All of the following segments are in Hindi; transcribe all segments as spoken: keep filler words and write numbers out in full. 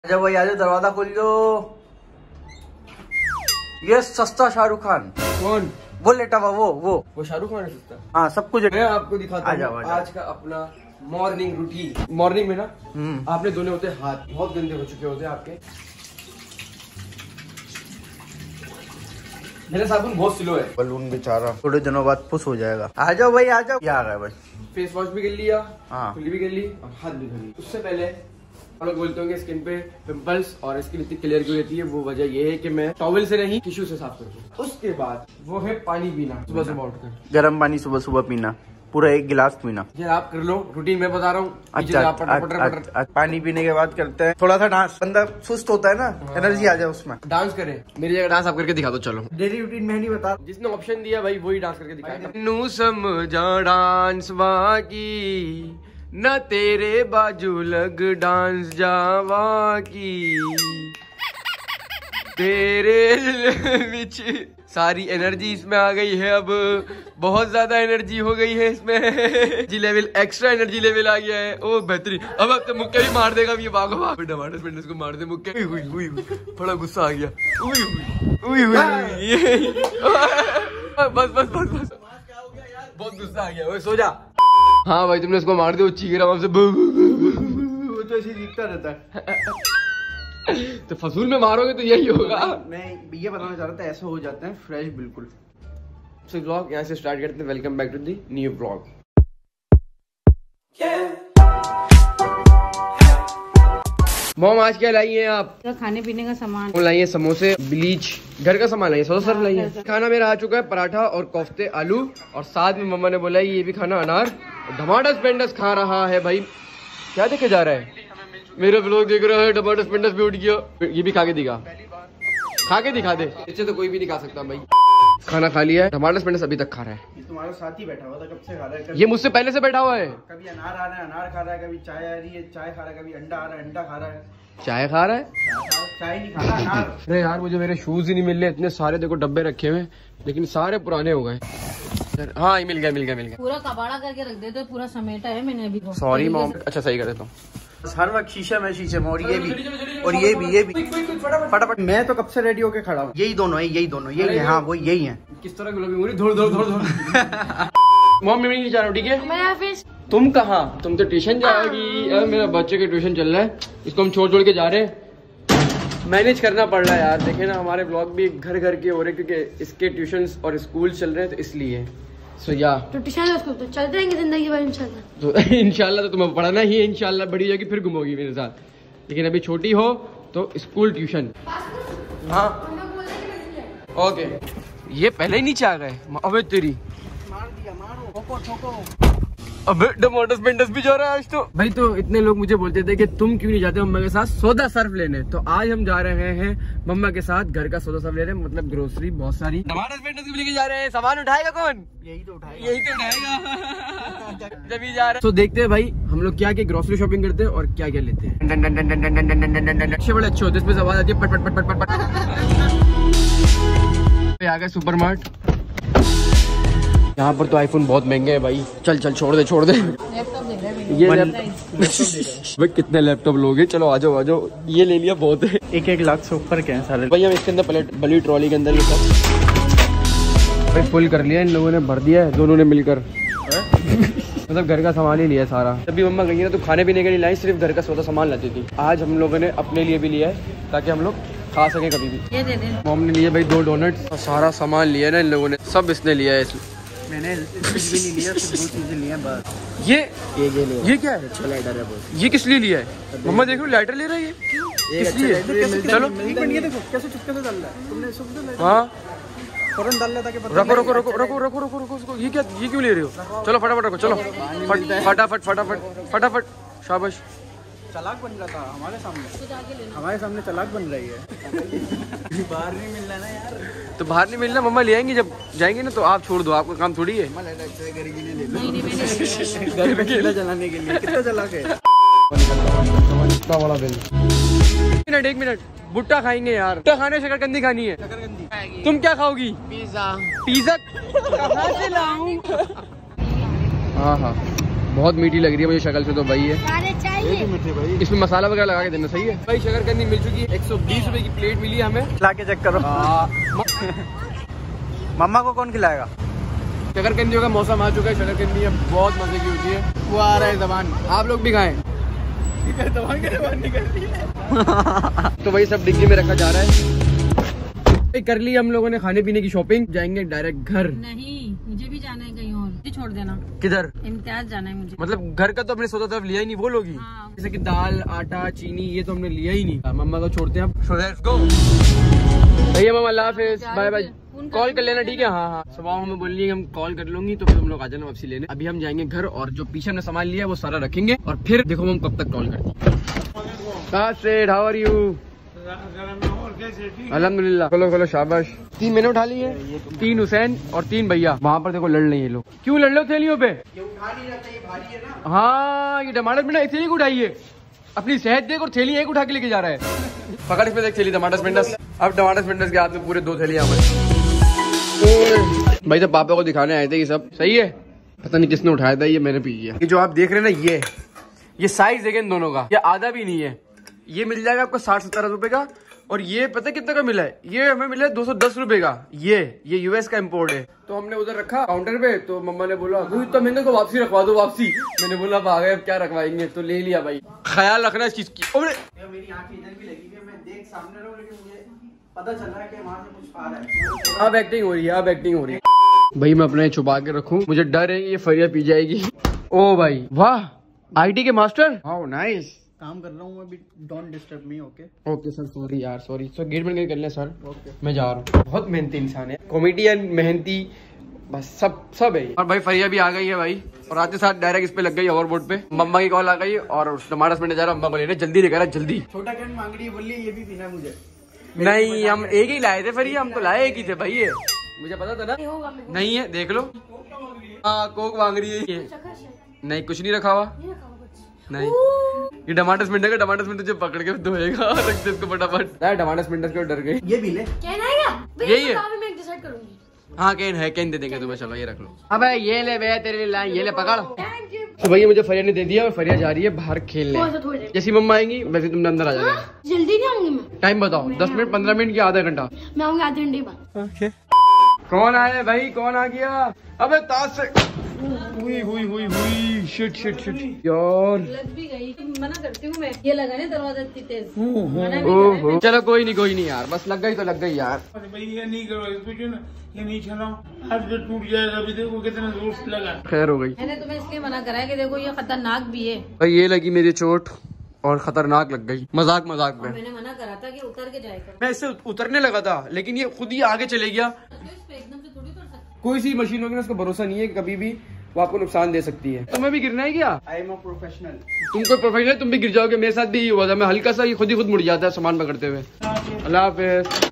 आजा भाई आजा, दरवाजा खोल लो। ये सस्ता शाहरुख खान। कौन? वो लेटा हुआ वो वो वो शाहरुख खान है सस्ता। हाँ सब कुछ। मैं आपको दिखाता हूँ आज का अपना मॉर्निंग रूटीन। मॉर्निंग में ना आपने धोने होते हाथ, बहुत गंदे हो चुके होते हैं आपके। मेरा साबुन बहुत स्लो है। बलून बेचारा थोड़े दिनों बाद पुश हो जाएगा। आ जाओ भाई आ जाओ। क्या आ गया भाई? फेस वॉश भी कर लिया, हाँ कुल्ली भी कर ली और हाथ भी धो ली। उससे पहले हम लोग बोलते होंगे स्किन पे पिंपल्स और स्किन इतनी क्लियर क्यों रहती है, वो वजह ये है कि मैं टॉवल से नहीं टिश्यू से साफ करता हूँ। उसके बाद वो है पानी पीना, सुबह सुबह उठकर गर्म पानी सुबह सुबह पीना, पूरा एक गिलास पीना। ये आप कर लो, रूटीन मैं बता रहा हूँ। अच्छा, अच्छा, अच्छा, अच्छा पानी पीने के बाद करते हैं थोड़ा सा डांस। बंदा सुस्त होता है ना, एनर्जी आ जाए उसमें। डांस करें, मेरी जगह डांस आप करके दिखा दो। चलो डेली रूटीन में नहीं बता, जिसने ऑप्शन दिया भाई वही डांस करके दिखाएगा। नू समझा डांस बाकी न तेरे बाजू लग डांस जावा की, तेरे विच सारी एनर्जी इसमें आ गई है। अब बहुत ज्यादा एनर्जी हो गई है इसमें। जी लेवल एक्स्ट्रा एनर्जी लेवल आ गया है। ओ बेहतरीन। अब अब तो मुक्के भी मार देगा ये। भागो भागो, टमाटर पिंडस को मार दे मुक्के। हुई हुई हुई, थोड़ा गुस्सा आ गया। हुई हुई हुई हुई। बस बस बस बस, बहुत गुस्सा आ गया। वो सो जा। हाँ भाई तुमने उसको मार दिया, वो चीख रहा हमसे। वो तो ऐसे दिखता रहता है। तो फसूल में मारोगे तो यही होगा। मैं ये बताना चाह रहा था, ऐसे हो जाते हैं फ्रेश बिल्कुल। सो व्लॉग यहाँ से स्टार्ट करते हैं। Welcome back to the new vlog. Mom आज क्या लाई हैं आप? खाने पीने का सामान लाई है, समोसे, ब्लीच, घर का सामान लाई, सोडा सर्फ लाई है। खाना मेरा आ चुका है, पराठा और कोफ्ते आलू, और साथ में मम्मा ने बोला ये भी खाना अनार। टमाटर पेंडस खा रहा है भाई। क्या देखे जा रहा है? मेरा व्लॉग देख रहा है, टमाटर पेंडस भी उठ गया। ये भी खा के दिखा, खा के दिखा दे। इससे तो कोई भी नहीं खा सकता भाई। खाना खा लिया है, टमाटर पेंडस अभी तक खा रहा है। ये तुम्हारे साथ ही बैठा हुआ था, कब से खा रहा है? ये मुझसे पहले से बैठा हुआ है। कभी अनार आ रहा है, अनार खा रहा है, कभी चाय आ रही है, चाय खा रहा है, कभी अंडा आ रहा है, अंडा खा रहा है। चाय खा रहा है, चाय नहीं खा रहा, अनार। अरे यार मुझे मेरे शूज ही नहीं मिल रहे। इतने सारे देखो डब्बे रखे हुए, लेकिन सारे पुराने हो गए। हाँ मिल गया मिल गया मिल गया। पूरा कबाड़ा करके रख देते, पूरा समेटा है मैंने अभी। Sorry mom. अच्छा सही कर देता हूँ। हर वक्त शीशे में शीशे में। और ये भी और ये भी ये भी फटाफट। मैं तो कब से रेडी होके खड़ा हूँ। यही दोनों है, यही दोनों यही है। हाँ वो यही है। किस तरह गुलाबी धोड़ धोड़ धोड़ धोड़। मॉम मैं नहीं जा रहा हूँ, ठीक है? मैं ऑफिस। तुम कहाँ? तुम तो ट्यूशन जाओगी। अरे मेरा बच्चे का ट्यूशन चल रहा है, इसको हम छोड़ छोड़ के जा रहे हैं। मैनेज करना पड़ रहा है यार। देखे ना हमारे ब्लॉग भी घर घर के हो रहे, क्योंकि इसके ट्यूशन और स्कूल चल रहे हैं, तो इसलिए। सो या तो ट्यूशन स्कूल तो चलते रहेंगे जिंदगी भर इंशाल्लाह। तो इंशाल्लाह तो तुम्हें पढ़ना ही है। इंशाल्लाह बड़ी जाके फिर घूमोगी मेरे साथ, लेकिन अभी छोटी हो तो स्कूल ट्यूशन। हाँ ओके। ये पहले ही नीचे आ गए। अबे तेरी मार दिया, मारो, ठोको ठोको। अबे टमाटर पेंडस भी जा रहा है आज तो। भाई तो इतने लोग मुझे बोलते थे कि तुम क्यों नहीं जाते मम्मा के साथ सौदा सर्फ लेने, तो आज हम जा रहे हैं मम्मा के साथ घर का सौदा सर्फ लेने, मतलब ग्रोसरी बहुत सारी। टमाटर पेंडस भी लेके जा रहे हैं। सामान उठाएगा कौन? यही तो उठाएगा, यही तो उठाएगा। जब ही जा रहे हैं तो देखते हैं भाई हम लोग क्या क्या ग्रोसरी शॉपिंग करते हैं और क्या क्या लेते हैं। अच्छे बड़े अच्छे होते हैं, इसमें आवाज आती है पट पट पट पट पट। आ गए सुपर मार्ट। यहाँ पर तो आईफोन बहुत महंगे हैं भाई। चल चल छोड़ दे छोड़ दे। लैपटॉप देख रहे हैं ये लैपटॉप भाई कितने लैपटॉप लोगे? चलो आ जाओ आ जाओ, ये ले लिया बहुत है। एक एक लाख से ऊपर के हैं सारे भाई। हम इसके अंदर पलेट बड़ी ट्रॉली के अंदर ये सब भाई फुल कर लिया इन लोगों ने, भर दिया है दोनों ने मिलकर। मतलब घर का सामान ही लिया सारा। जब भी मम्मा गई ना तो खाने पीने के लिए लाई, सिर्फ घर का सौदा सामान लाती थी। आज हम लोगों ने अपने लिए भी लिया है ताकि हम लोग खा सके कभी भी। ये दे दे। मॉम ने लिए भाई दो डोनट्स। सारा सामान लिया ना इन लोगों ने, सब इसने लिया है। मैंने कुछ भी नहीं लिया, सिर्फ दो चीजें ली हैं बस। ये ये ये लिया। ये क्या है? अच्छा लाइटर है बहुत। ये किस लिए लिया है? मम्मा देखो लाइटर ले रहा है ये किस लिए? चलो एक मिनट, ये देखो कैसे चुपके से डाल रहा है तुमने। सुबह हाँ फौरन डाल रहा था कि रखो रखो रखो रखो रखो रखो रखो उसको। ये क्या, ये क्यों ले रहे हो? चलो फटाफट रखो, चलो फटाफट फटाफट फटाफट। शाबाश। चालाक बन रहा था हमारे सामने, हमारे सामने चालाक बन रही है। बाहर नहीं मिल रहा ना यार। तो बाहर नहीं मिलना, मम्मा ले आएंगी जब जाएंगे ना, तो आप छोड़ दो, आपका काम थोड़ी है। घर में चूल्हा जलाने के लिए कितना चालाक है। इतना बड़ा बिल। एक मिनट एक मिनट, भुट्टा खाएंगे यार। भुट्टा खाने शकरकंदी खानी है। शकरकंदी। तुम क्या खाओगी? पिज्जा। पिज्जा कहाँ से लाऊं? हाँ हाँ बहुत मीठी लग रही है मुझे शक्ल से तो भाई है। सारे चाहिए भाई इसमें मसाला वगैरह लगा के देना सही है भाई। शकरकंदी मिल चुकी है, एक सौ बीस रुपए की प्लेट मिली है हमें। ला के चेक करो। मम्मा को कौन खिलाएगा? शकरकंदियों का मौसम आ चुका है, शकरकंदी अब बहुत मजे की होती है। वो आ रहा है जबान, आप लोग भी खाएं। तो वही सब डिग्गी में रखा जा रहा है। कर ली हम लोगों ने खाने पीने की शॉपिंग, जाएंगे डायरेक्ट घर। नहीं, मुझे भी जाना है कहीं और, मुझे छोड़ देना। किधर? इम्तियाज जाना है मुझे। मतलब घर का तो हमने सोचा तरफ लिया ही नहीं, वो लोग ही हाँ। जैसे कि दाल, आटा, चीनी, ये तो हमने लिया ही नहीं। मम्मा को छोड़ते हैं अब। So let's go। भैया मम्मा अल्लाह हाफिज, बाय बाय। कॉल कर लेना ठीक है। हाँ हाँ सुबह हमें बोल रही है हम कॉल कर लूंगी, तो फिर हम लोग आ जाना वापसी लेने। अभी हम जाएंगे घर और जो पीछे हमने सामान लिया है वो सारा रखेंगे और फिर देखो हम कब तक कॉल करते हैं। How are you? अल्हम्दुलिल्लाह। खोलो खोलो, शाबाश। तीन मैंने उठा ली है, तीन हुसैन और तीन भैया। वहाँ पर देखो लड़ रहे हैं ये लोग। क्यों लड़ लो थैलियों पे? ये उठा नहीं जाता, ये भारी है ना। हाँ ये टमाटर में थैली को उठाइए, अपनी सेहत देख और थैली एक उठा के लेके जा रहा है। पकड़ इसमें देख थैली टमाटर स्पिंडस। अब टमाटर स्पिंडस के हाथ में पूरे दो थैलियां हमारे। भाई तो पापा को दिखाने आए थे ये सब। सही है, पता नहीं किसने उठाया था, ये मैंने पी लिया। ये जो आप देख रहे हैं ना, ये ये साइज है इन दोनों का, ये आधा भी नहीं है। ये मिल जाएगा आपको साठ सत्तर रुपए का, और ये पता है कितने का मिला है? ये हमें मिला है दो सौ दस रुपए का। ये ये यूएस का इम्पोर्ट है। तो हमने उधर रखा काउंटर पे, तो मम्मा ने बोला इतना महंगा को वापसी रखवा दो वापसी। मैंने बोला अब आ गए, अब क्या रखवाएंगे, तो ले लिया भाई। ख्याल रखना इस चीज की। मेरी आंखें इधर भी लगी है, मैं देख सामने रहूं, लेकिन मुझे पता चल रहा है कि वहाँ से कुछ आ रहा है। अब एक्टिंग हो रही है, अब एक्टिंग हो रही है भाई। मैं अपने छुपा के रखूं, मुझे डर है ये फरिया पी जाएगी। ओ भाई वाह, आईटी के मास्टर। How nice. काम कर रहा हूँ अभी, don't disturb me. Okay okay sir, sorry यार, सॉरी सर। गेट बंद कर ले सर। ओके मैं जा रहा हूँ। बहुत मेहनती इंसान है, कॉमेडियन, मेहनती, बस सब सब है। और भाई फरिया भी आ गई है भाई, और आते साथ डायरेक्ट इस पे लग गई ओवरबोर्ड पे। मम्मा की कॉल आ गई और टमाटर में जा रहा। मम्मा बोले जल्दी लेकर जल्दी। छोटा कैन मांग रही है, बोलिए ये भी पीना है मुझे। नहीं हम एक ही लाए थे फरिया, हम तो लाए एक ही थे भाई। ये मुझे पता था ना। नहीं है, देख लो। हाँ कोक मांग रही है ये। नहीं कुछ नहीं रखा हुआ, नहीं। ये टमाटर स्पिंडर का, टमाटर स्पिंडर जो पकड़ के धोएगा, रख दे इसको फटाफट। टमाटर स्पिंडर क्यों डर गई? ये भी ले। यही है, मैं डिसाइड करूंगी। हाँ कैन है, कैन दे देंगे तुम्हें। चलो ये रख लो। अब ये ले भैया तेरे लिए, ये ले पकड़। तो भैया मुझे फरिया ने दे दिया और फरिया जा रही है बाहर खेलने। जैसी मम्मा आएंगी वैसे तुम अंदर आ जाओगे। जल्दी नहीं आऊंगी मैं। टाइम बताओ, दस मिनट, पंद्रह मिनट या आधा घंटा? मैं आऊंगी आधे घंटे बाद। कौन आया भाई, कौन आ गया? अबे ताश से हुई हुई हुई हुई शिट शिट शिट यार, लग भी गई। मना करती हूँ मैं, ये लगा दरवाजा इतनी तेज। ओहो चलो कोई नहीं कोई नहीं यार, बस लग गई तो लग गई यार। भाई ये नहीं करो, ये नहीं चलाओ, हाथ से टूट जाएगा। अभी देखो कितना जोर लगा। खैर हो गई। मैंने तुम्हें इसलिए मना करा है कि देखो ये खतरनाक भी है। भाई ये लगी मेरी चोट और खतरनाक लग गई, मजाक मजाक में। मैंने मना करा था कि उतर के जाएगा। मैं इससे उतरने लगा था, लेकिन ये खुद ही आगे चले गया। एकदम से थोड़ी कर सकते। कोई सी मशीन होगी ना, उसका भरोसा नहीं है, कभी भी वो आपको नुकसान दे सकती है। तुम्हें भी गिरना है क्या? I am a professional. तुम कोई प्रोफेशनल, तुम भी गिर जाओगे। मेरे साथ भी यही हुआ था, मैं हल्का सा ये खुद ही खुद मुड़ जाता है सामान पकड़ते हुए। अल्लाह हाफिज।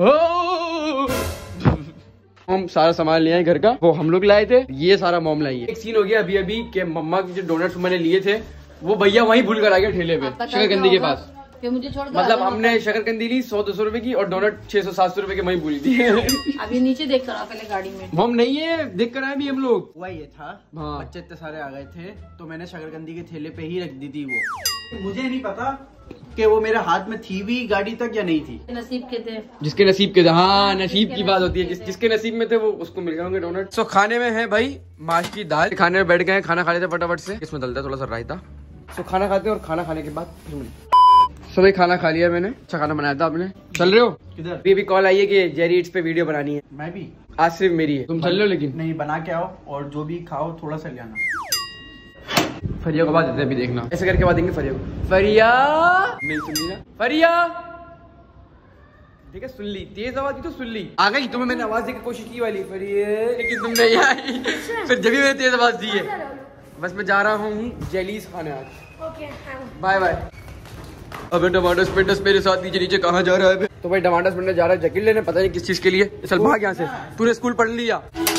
हम सारा सामान ले आए घर का, वो हम लोग लाए थे, ये सारा मॉम लाई है। एक सीन हो गया अभी अभी कि मम्मा के जो डोनट्स मैंने लिए थे वो भैया वहीं भूल कर आ गए ठेले पे, शकरकंदी के पास। फिर मुझे छोड़ दो। मतलब हमने शकरकंदी ली सौ दो सौ रुपए की और डोनट छह सौ सात सौ रुपए के वहीं भूली थी। अभी नीचे देख कर आओ पहले गाड़ी में। मॉम नहीं है, देख कर आए भी हम लोग। हुआ ये था, हाँ। बच्चे इतने सारे आ गए थे, तो मैंने शकरकंदी के थैले पे ही रख दी थी वो। मुझे नहीं पता कि वो मेरे हाथ में थी भी गाड़ी तक या नहीं थी। नसीब के थे, जिसके नसीब के थे। हाँ नसीब की बात होती है, जिस, जिसके नसीब में थे वो उसको मिल गए होंगे डोनट। सो खाने में है भाई माश की दाल। खाने में बैठ गए, खाना खा लेते फटाफट से। इसमें डलता है थोड़ा सा रायता। सो खाना खाते और खाना खाने के बाद सो भाई खाना खा लिया मैंने, अच्छा खाना बनाया था आपने। चल रहे हो किधर? अभी भी कॉल आई है कि जेरी इट्स पे वीडियो बनानी है। मैं भी आज सिर्फ मेरी है, तुम चल रहे हो? लेकिन नहीं, बना के आओ और जो भी खाओ थोड़ा सा ले आना। फरिया को बात देते हैं अभी, देखना ऐसे करके बात देंगे फरिया को। फरिया नहीं सुन ली ना? फरिया ठीक है सुन ली, तेज आवाज तो सुन ली। आ गई तुम्हें मैंने आवाज देने की कोशिश की वाली फरिया, लेकिन तुम नहीं आई। फिर जब भी मैंने तेज आवाज दी है। बस मैं जा रहा हूँ जेलीज खाने आज। Bye bye. अबे टमाटर स्पिंडस मेरे साथ नीचे नीचे कहाँ जा रहा है? तो भाई टमाटर स्पिंडस जा रहा है जकील लेने, पता नहीं किस चीज के लिए। चल भाग यहाँ से, तूने स्कूल पढ़ लिया।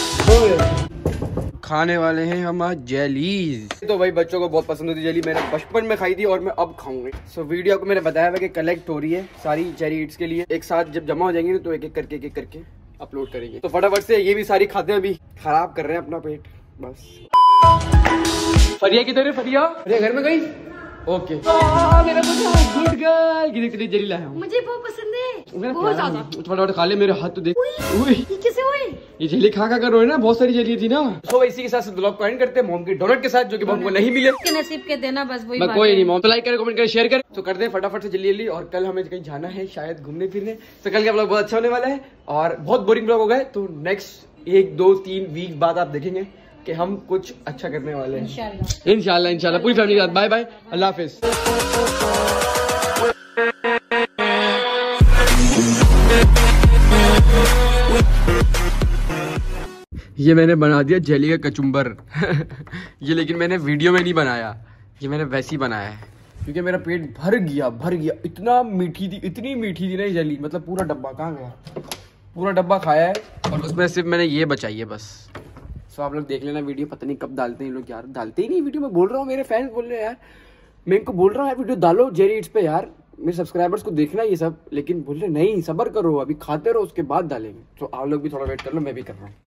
खाने वाले हैं हम आज जेलीज। तो भाई बच्चों को बहुत पसंद होती जेली, मैंने बचपन में खाई थी और मैं अब खाऊंगी। सो so, वीडियो को मैंने बताया था कि कलेक्ट हो रही है सारी चेरी ईट्स के लिए। एक साथ जब जमा हो जाएंगे ना तो एक एक करके एक एक करके अपलोड करेंगे। तो फटाफट से ये भी सारी खाते हैं, अभी खराब कर रहे हैं अपना पेट बस। फरिया किधर है? फरिया फरिया घर में गई। ओके आ, मेरा गुड गर्ल। कितनी कितनी जली लाया हूँ, मुझे बहुत पसंद है, बहुत ज्यादा। फटाफट खा ले, मेरे हाथ तो देख। ये कैसे हुए? ये जेली खा खा कर रोए ना, बहुत सारी जेली थी ना। तो इसी के साथ ब्लॉग को एंड करते हैं मॉम के डोनट के साथ, जो कि मॉम को नहीं मिले। के नसीब के देना बस वही मैं बात कोई है। नहीं मॉम, तो लाइक करें, कमेंट करें, शेयर करें। तो करते हैं फटाफट से जल्दी जल्दी, और कल हमें कहीं जाना है शायद घूमने फिरने। तो कल का ब्लॉग बहुत अच्छा होने वाला है और बहुत बोरिंग ब्लॉग हो गए, तो नेक्स्ट एक दो तीन वीक बाद आप देखेंगे कि हम कुछ अच्छा करने वाले हैं इंशाल्लाह इंशाल्लाह इंशाल्लाह पूरी फैमिली के साथ। बाय बाय, अल्लाह हाफिज। ये मैंने बना दिया जेली का कचुम्बर ये लेकिन मैंने वीडियो में नहीं बनाया, ये मैंने वैसे ही बनाया है क्योंकि मेरा पेट भर गया भर गया। इतना मीठी थी, इतनी मीठी थी ना ये जेली, मतलब पूरा डब्बा कहाँ गया, पूरा डब्बा खाया है और उसमें सिर्फ मैंने ये बचाई है बस। तो आप लोग देख लेना वीडियो, पता नहीं कब डालते हैं लोग यार, डालते ही नहीं वीडियो। मैं बोल रहा हूँ, मेरे फैंस बोल रहे हैं यार, मैं इनको बोल रहा हूँ यार वीडियो डालो जेरी इट्स पे यार, मेरे सब्सक्राइबर्स को देखना ये सब, लेकिन बोल रहे नहीं सबर करो, अभी खाते रहो उसके बाद डालेंगे। तो आप लोग भी थोड़ा वेट कर लो, मैं भी कर रहा हूँ।